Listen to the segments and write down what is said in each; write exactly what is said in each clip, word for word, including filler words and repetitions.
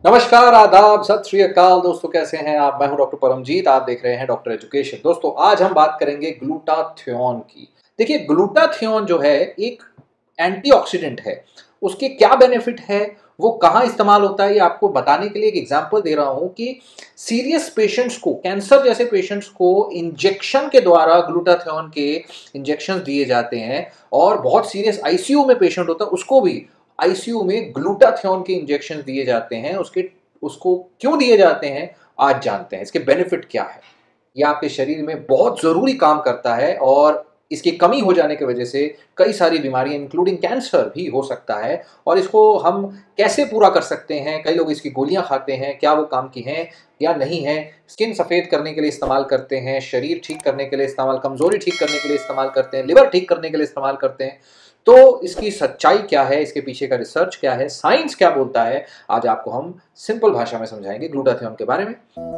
नमस्कार, आदाब, सत श्री अकाल दोस्तों, कैसे हैं आप। मैं हूं डॉक्टर परमजीत, आप देख रहे हैं डॉक्टर एजुकेशन। दोस्तों आज हम बात करेंगे ग्लूटाथियोन की। देखिए, ग्लूटाथियोन जो है एक एंटीऑक्सीडेंट है। उसके क्या बेनिफिट है, वो कहाँ इस्तेमाल होता है, ये आपको बताने के लिए एक एग्जांपल दे रहा हूं कि सीरियस पेशेंट्स को, कैंसर जैसे पेशेंट्स को इंजेक्शन के द्वारा ग्लूटाथियोन के इंजेक्शन दिए जाते हैं, और बहुत सीरियस आईसीयू में पेशेंट होता है उसको भी आईसीयू में ग्लूटाथियोन के इंजेक्शन दिए जाते हैं। उसके उसको क्यों दिए जाते हैं आज जानते हैं, इसके बेनिफिट क्या है। ये आपके शरीर में बहुत जरूरी काम करता है और इसकी कमी हो जाने की वजह से कई सारी बीमारियां इंक्लूडिंग कैंसर भी हो सकता है। और इसको हम कैसे पूरा कर सकते हैं, कई लोग इसकी गोलियां खाते हैं, क्या वो काम की हैं या नहीं है। स्किन सफ़ेद करने के लिए इस्तेमाल करते हैं, शरीर ठीक करने के लिए इस्तेमाल, कमजोरी ठीक करने के लिए इस्तेमाल करते हैं, लिवर ठीक करने के लिए इस्तेमाल करते हैं। तो इसकी सच्चाई क्या है, इसके पीछे का रिसर्च क्या है, साइंस क्या बोलता है, आज आपको हम सिंपल भाषा में समझाएंगे ग्लूटाथियोन के बारे में।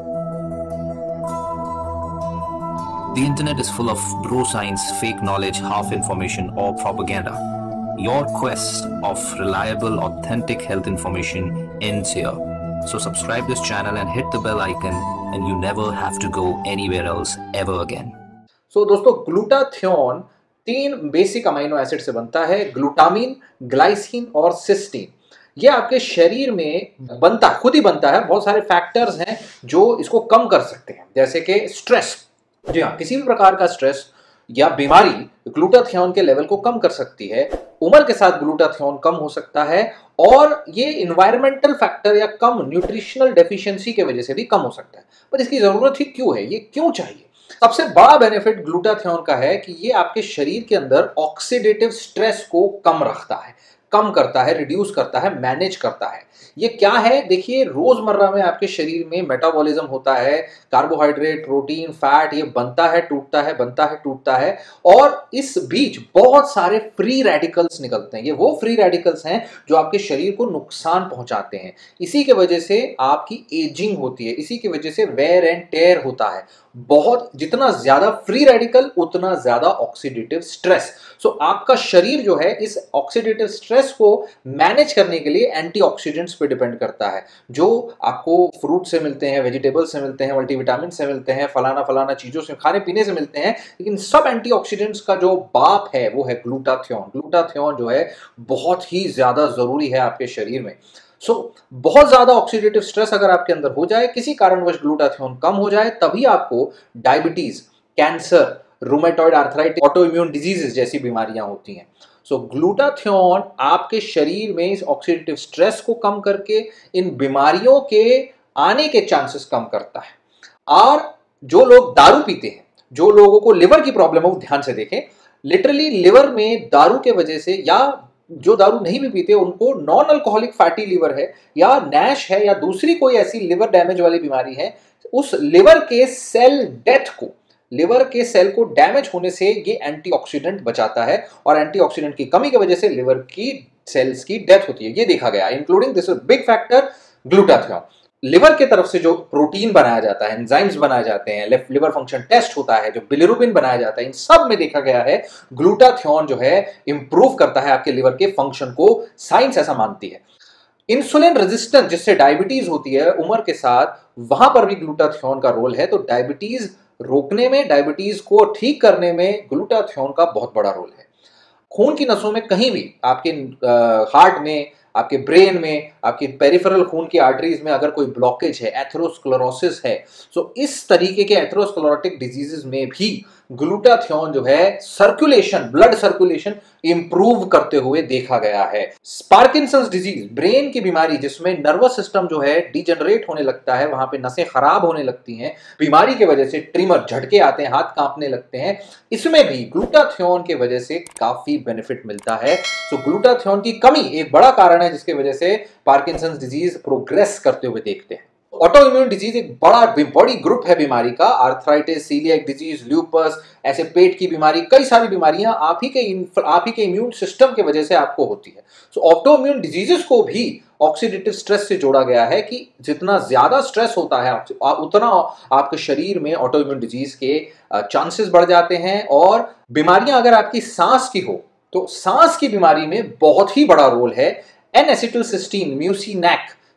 The internet is full of bro science, fake knowledge, half information or propaganda. Your quest of reliable, authentic health information ends here. So subscribe this channel and hit the bell icon and you never have to go anywhere else ever again. So दोस्तों, glutathione तीन basic amino acid से बनता है, glutamine, glycine और cysteine. ये आपके शरीर में बनता है, खुद ही बनता है। बहुत सारे फैक्टर्स हैं जो इसको कम कर सकते हैं, जैसे कि स्ट्रेस। जी हाँ, किसी भी प्रकार का स्ट्रेस या बीमारी ग्लूटाथियोन के लेवल को कम कर सकती है। उम्र के साथ ग्लूटाथियोन कम हो सकता है, और ये इन्वायरमेंटल फैक्टर या कम न्यूट्रिशनल डेफिशिएंसी की वजह से भी कम हो सकता है। पर इसकी जरूरत ही क्यों है, ये क्यों चाहिए? सबसे बड़ा बेनिफिट ग्लूटाथियोन का है कि ये आपके शरीर के अंदर ऑक्सीडेटिव स्ट्रेस को कम रखता है, कम करता है, रिड्यूस करता है, मैनेज करता है। ये क्या है? देखिए, रोजमर्रा में आपके शरीर में मेटाबॉलिज्म होता है, कार्बोहाइड्रेट, प्रोटीन, फैट, ये बनता है, टूटता है, बनता है, टूटता है, और इस बीच बहुत सारे फ्री रेडिकल्स निकलते हैं। ये वो फ्री रेडिकल्स हैं जो आपके शरीर को नुकसान पहुंचाते हैं। इसी की वजह से आपकी एजिंग होती है, इसी की वजह से वेयर एंड टेयर होता है। बहुत जितना ज्यादा फ्री रेडिकल उतना ज्यादा ऑक्सीडेटिव स्ट्रेस। सो आपका शरीर जो है इस ऑक्सीडेटिव स्ट्रेस को मैनेज करने के लिए एंटीऑक्सीडेंट्स पे डिपेंड करता है, जो आपको फ्रूट से मिलते हैं, वेजिटेबल से मिलते हैं, मल्टीविटामिन से मिलते हैं, फलाना फलाना चीजों से, खाने पीने से मिलते हैं। लेकिन सब एंटीऑक्सीडेंट्स का जो बाप है वो है ग्लूटाथियोन। ग्लूटाथियोन जो है बहुत ही ज्यादा जरूरी है आपके शरीर में। सो so, बहुत ज्यादा ऑक्सीडेटिव स्ट्रेस अगर आपके अंदर हो जाए, किसी कारणवश ग्लूटाथियोन कम हो जाए, तभी आपको diabetes, cancer, rheumatoid arthritis, auto immune diseases जैसी बीमारियां होती हैं। सो so, ग्लूटाथियोन आपके शरीर में इस ऑक्सीडेटिव स्ट्रेस को कम करके इन बीमारियों के आने के चांसेस कम करता है। और जो लोग दारू पीते हैं, जो लोगों को लिवर की प्रॉब्लम है, वो ध्यान से देखें। लिटरली लिवर में दारू के वजह से, या जो दारू नहीं भी पीते उनको नॉन अल्कोहलिक फैटी लिवर है, या नैश है, या दूसरी कोई ऐसी लिवर डैमेज वाली बीमारी है, उस लिवर के सेल डेथ को, लिवर के सेल को डैमेज होने से ये एंटीऑक्सीडेंट बचाता है, और एंटीऑक्सीडेंट की कमी की वजह से लिवर की सेल्स की डेथ होती है। ये देखा गया, including this big factor glutathione. Liver के तरफ से जो प्रोटीन बनाया जाता है, एंजाइम्स बनाए जाते हैं, लिवर फंक्शन टेस्ट होता है, जो बिलिरुबिन बनाया जाता है, इन सब में देखा गया है ग्लूटाथियोन जो है इंप्रूव करता है आपके लिवर के फंक्शन को। साइंस ऐसा मानती है। इंसुलिन रेजिस्टेंस, जिससे डायबिटीज होती है उम्र के साथ, वहां पर भी ग्लूटाथियोन का रोल है। तो डायबिटीज रोकने में, डायबिटीज को ठीक करने में ग्लूटाथियोन का बहुत बड़ा रोल है। खून की नसों में कहीं भी, आपके हार्ट में, आपके ब्रेन में, आपकी पेरिफेरल खून की आर्टरीज में अगर कोई ब्लॉकेज है, एथेरोस्क्लेरोसिस है, तो इस तरीके के एथेरोस्क्लेरोटिक डिजीजेस में भी ग्लूटाथियोन जो है सर्कुलेशन, ब्लड सर्कुलेशन इंप्रूव करते हुए देखा गया है। पार्किंसंस डिजीज, ब्रेन की बीमारी जिसमें नर्वस सिस्टम जो है डिजेनरेट होने लगता है, वहां पे नसें खराब होने लगती हैं, बीमारी की वजह से ट्रिमर, झटके आते हैं, हाथ कांपने लगते हैं, इसमें भी ग्लूटाथियोन की वजह से काफी बेनिफिट मिलता है। तो ग्लूटाथियोन की कमी एक बड़ा कारण है जिसकी वजह से पार्किंसंस डिजीज प्रोग्रेस करते हुए देखते हैं। ऑटो इम्यून डिजीज एक बड़ा बड़ी ग्रुप है बीमारी का। आर्थराइटिस, सीलिएक डिजीज, ल्यूपस, ऐसे पेट की बीमारी, कई सारी बीमारियां आप ही के आप ही के इम्यून सिस्टम की वजह से आपको होती है। सो ऑटो इम्यून डिजीजेस को भी ऑक्सीडेटिव स्ट्रेस से जोड़ा गया है कि जितना ज्यादा स्ट्रेस होता है उतना आपके शरीर में ऑटो इम्यून डिजीज के चांसेस बढ़ जाते हैं। और बीमारियां अगर आपकी सांस की हो तो सांस की बीमारी में बहुत ही बड़ा रोल है एन एसिटिलसिस्टीन, म्यूसिनैक,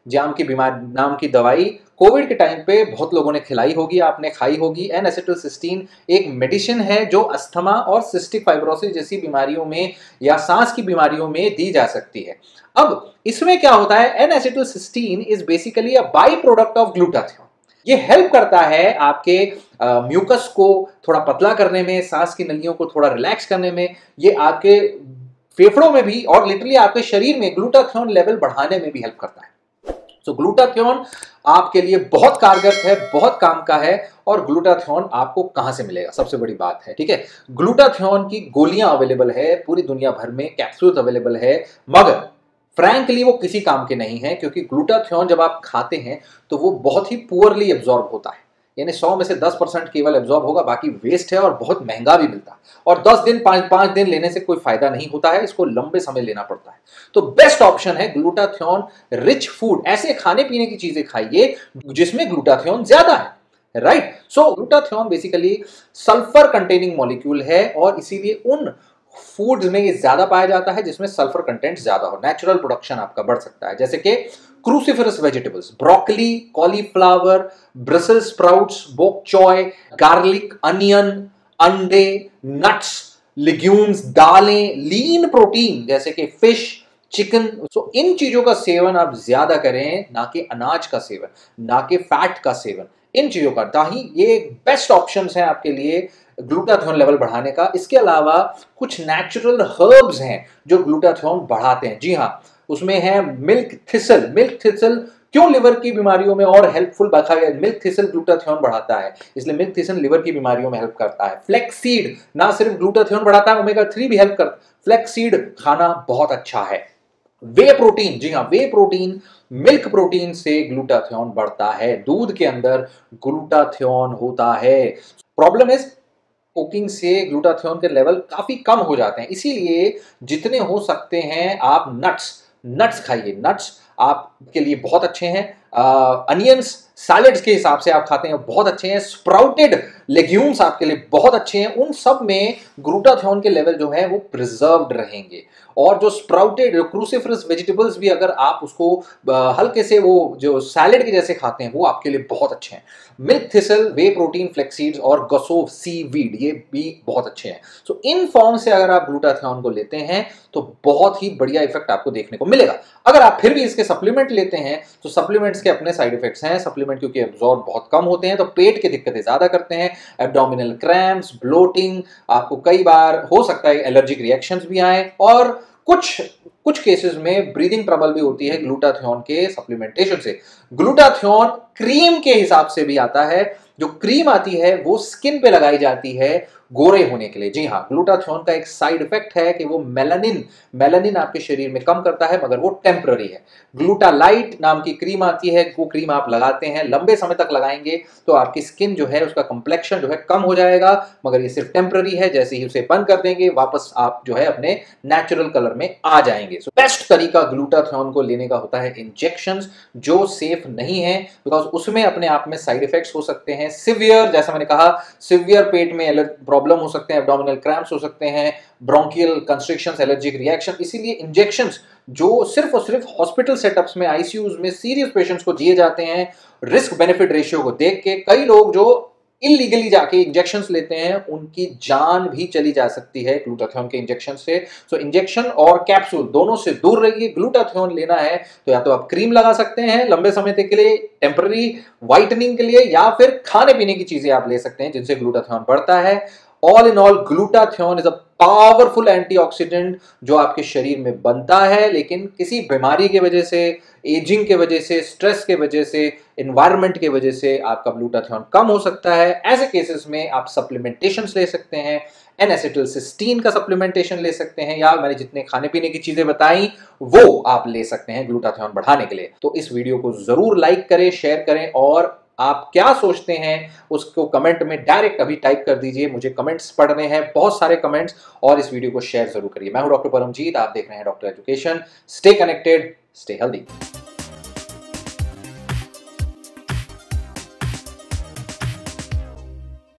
जाम की बीमारी नाम की दवाई कोविड के टाइम पे बहुत लोगों ने खिलाई होगी, आपने खाई होगी। एन एसिटिलसिस्टीन एक मेडिसिन है जो अस्थमा और सिस्टिक फाइब्रोसिस जैसी बीमारियों में या सांस की बीमारियों में दी जा सकती है। अब इसमें क्या होता है, N acetylcysteine is basically a by product of glutathione. ये हेल्प करता है आपके म्यूकस को थोड़ा पतला करने में, सांस की नलियों को थोड़ा रिलैक्स करने में, ये आपके फेफड़ों में भी और लिटरली आपके शरीर में ग्लूटाथियोन लेवल बढ़ाने में भी हेल्प करता है। सो so, ग्लूटाथियोन आपके लिए बहुत कारगर है, बहुत काम का है। और ग्लूटाथियोन आपको कहां से मिलेगा, सबसे बड़ी बात है, ठीक है। ग्लूटाथियोन की गोलियां अवेलेबल है पूरी दुनिया भर में, कैप्सूल्स अवेलेबल है, मगर फ्रैंकली वो किसी काम के नहीं है, क्योंकि ग्लूटाथियोन जब आप खाते हैं तो वो बहुत ही पुअरली एब्जॉर्ब होता है, यानी सौ में से दस परसेंट केवल एब्जॉर्ब होगा, बाकी वेस्ट है और बहुत महंगा भी मिलता है। और दस दिन पांच पांच दिन लेने से कोई फायदा नहीं होता है, इसको लंबे समय लेना पड़ता है। तो बेस्ट ऑप्शन है ग्लूटाथियोन रिच फूड, ऐसे खाने पीने की चीजें खाइए जिसमें ग्लूटाथियोन ज्यादा है, right. So glutathione basically sulphur containing molecule है और इसीलिए उन फूड्स में ये ज्यादा पाया जाता है जिसमें सल्फर कंटेंट ज्यादा हो, नेचुरल प्रोडक्शन आपका बढ़ सकता है। जैसे कि cruciferous vegetables, broccoli, cauliflower, Brussels sprouts, bok choy, garlic, onion, अंडे, नट्स, लिग्यूम्स, दालें, लीन प्रोटीन जैसे कि फिश, चिकन। सो इन चीजों का सेवन आप ज्यादा करें, ना कि अनाज का सेवन, ना कि फैट का सेवन, इन चीजों का। ताकि ये बेस्ट ऑप्शन है आपके लिए ग्लूटाथियोन लेवल बढ़ाने का। इसके अलावा कुछ नेचुरल हर्ब्स हैं जो ग्लूटाथियोन बढ़ाते हैं। जी हाँ, उसमें है मिल्क थिसल। मिल्क थिसल क्यों लिवर की बीमारियों में और हेल्पफुल रखा गया, मिल्क थिसल ग्लूटाथियोन बढ़ाता है, इसलिए मिल्क थिसल लिवर की बीमारियों में हेल्प करता है। फ्लैक्सीड ना सिर्फ ग्लूटाथियोन बढ़ाता है, ओमेगा थ्री भी हेल्प करता है। फ्लैक्सीड खाना बहुत अच्छा है। वे प्रोटीन, जी हाँ, वे प्रोटीन, मिल्क प्रोटीन से ग्लूटाथियोन बढ़ता है। दूध के अंदर ग्लूटाथियोन होता है। प्रॉब्लम इज कुकिंग से ग्लूटाथियोन के लेवल काफी कम हो जाते हैं, इसीलिए जितने हो सकते हैं आप नट्स नट्स खाइए। नट्स आपके लिए बहुत अच्छे हैं। अनियंस सैलेड्स के हिसाब से आप खाते हैं बहुत अच्छे हैं। स्प्राउटेड लेग्यूम्स आपके लिए बहुत अच्छे हैं। उन सब में ग्लूटाथियोन के लेवल जो है वो प्रिजर्व्ड रहेंगे। और जो स्प्राउटेड क्रूसिफरस वेजिटेबल्स भी अगर आप उसको हल्के से वो जो सैलेड के जैसे खाते हैं वो आपके लिए बहुत अच्छे हैं। Milk thistle, whey protein, flaxseeds और गसोव सीवीड ये भी बहुत अच्छे हैं। सो इन फॉर्म से अगर आप ग्लूटाथियोन को लेते हैं तो बहुत ही बढ़िया इफेक्ट आपको देखने को मिलेगा। अगर आप फिर भी इसके सप्लीमेंट लेते हैं तो सप्लीमेंट्स के अपने साइड इफेक्ट्स हैं। सप्लीमेंट क्योंकि एब्जॉर्ब बहुत कम होते हैं तो पेट की दिक्कतें ज्यादा करते हैं, एब्डोमिनल क्रैम्प्स, ब्लोटिंग, आपको कई बार हो सकता है एलर्जिक रिएक्शंस भी आए, और कुछ कुछ केसेस में ब्रीदिंग ट्रबल भी होती है ग्लूटाथियोन के सप्लीमेंटेशन से। ग्लूटाथियोन क्रीम के हिसाब से भी आता है। जो क्रीम आती है वो स्किन पे लगाई जाती है गोरे होने के लिए। जी हाँ, ग्लूटाथियोन का एक साइड इफेक्ट है कि वो मेलानिन मेलानिन आपके शरीर में कम करता है, मगर वो टेम्पररी है। ग्लूटालाइट नाम की क्रीम आती है, वो क्रीम आप लगाते हैं, लंबे समय तक लगाएंगे तो आपकी स्किन जो है उसका कम्प्लेक्शन जो है कम हो जाएगा, मगर ये सिर्फ टेम्पररी है। जैसे ही उसे बंद कर देंगे वापस आप जो है अपने नेचुरल कलर में आ जाएंगे। सो बेस्ट तरीका ग्लूटाथियोन को लेने का होता है इंजेक्शंस, जो सेफ नहीं है बिकॉज उसमें अपने आप में साइड इफेक्ट्स हो सकते हैं सिवियर। जैसा मैंने कहा, सिवियर पेट में प्रॉब्लम हो सकते हैं, एब्डोमिनल क्रैम्प्स हो सकते हैं, ब्रोंकियल कंस्ट्रिक्शंस, एलर्जिक रिएक्शन। इसीलिए इंजेक्शंस जो सिर्फ और सिर्फ हॉस्पिटल सेटअप्स में, आईसीयूज में सीरियस पेशेंट्स को दिए जाते हैं, रिस्क बेनिफिट रेशियो को देख के कई लोग जो इलीगली जाके इंजेक्शंस लेते हैं उनकी जान भी चली जा सकती है ग्लूटाथियोन के इंजेक्शन से। सो इंजेक्शन और कैप्सूल दोनों से दूर रहिए। ग्लूटाथियोन लेना है तो या तो आप क्रीम लगा सकते हैं लंबे समय तक के लिए, टेम्पररी व्हाइटनिंग के लिए, या फिर खाने पीने की चीजें आप ले सकते हैं जिनसे ग्लूटाथियोन बढ़ता है। All in all glutathione is a powerful antioxidant जो आपके शरीर में बनता है, लेकिन किसी बीमारी की वजह से, एजिंग के वजह से, स्ट्रेस के वजह से, एनवायरनमेंट के वजह से आपका ग्लूटाथियोन कम हो सकता है। ऐसे केसेस में आप सप्लीमेंटेशंस ले सकते हैं, एन एसिटिलसिस्टीन का सप्लीमेंटेशन ले सकते हैं, या मैंने जितने खाने पीने की चीजें बताई वो आप ले सकते हैं ग्लूटाथियोन बढ़ाने के लिए। तो इस वीडियो को जरूर लाइक करें, शेयर करें, और आप क्या सोचते हैं उसको कमेंट में डायरेक्ट अभी टाइप कर दीजिए। मुझे कमेंट्स पढ़ने हैं, बहुत सारे कमेंट्स, और इस वीडियो को शेयर जरूर करिए। मैं हूं डॉक्टर परमजीत, आप देख रहे हैं doctor education. Stay connected, stay healthy.